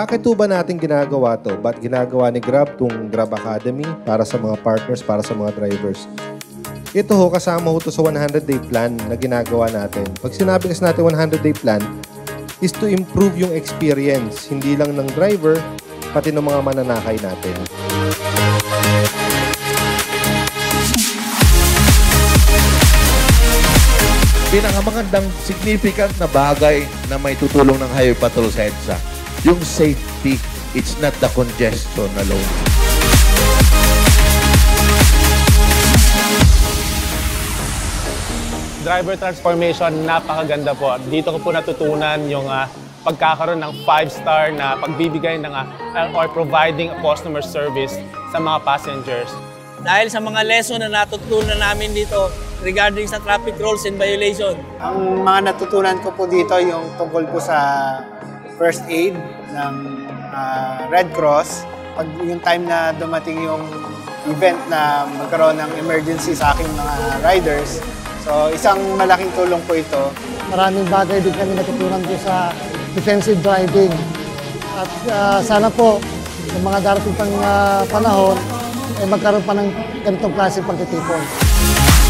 Bakit po ba natin ginagawa to? Ba't ginagawa ni Grab itong Grab Academy para sa mga partners, para sa mga drivers? Ito ho, kasama ho to sa 100-day plan na ginagawa natin. Pag sinabi kasi natin 100-day plan, is to improve yung experience, hindi lang ng driver, pati ng mga mananakay natin. Pinakamagandang significant na bagay na may tutulong ng highway patrol sa EDSA, yung safety, it's not the congestion alone. Driver transformation, napakaganda po. Dito ko po natutunan yung pagkakaroon ng 5-star na pagbibigay ng or providing a customer service sa mga passengers. Dahil sa mga lesson na natutunan namin dito regarding sa traffic rules and violation. Ang mga natutunan ko po dito yung tungkol po sa first aid ng Red Cross. Pag yung time na dumating yung event na magkaroon ng emergency sa aking mga riders. So isang malaking tulong po ito. Maraming bagay din kami natutunan po sa defensive driving. At sana po, sa mga darating pang panahon, ay magkaroon pa ng ganitong klase pagtitipon.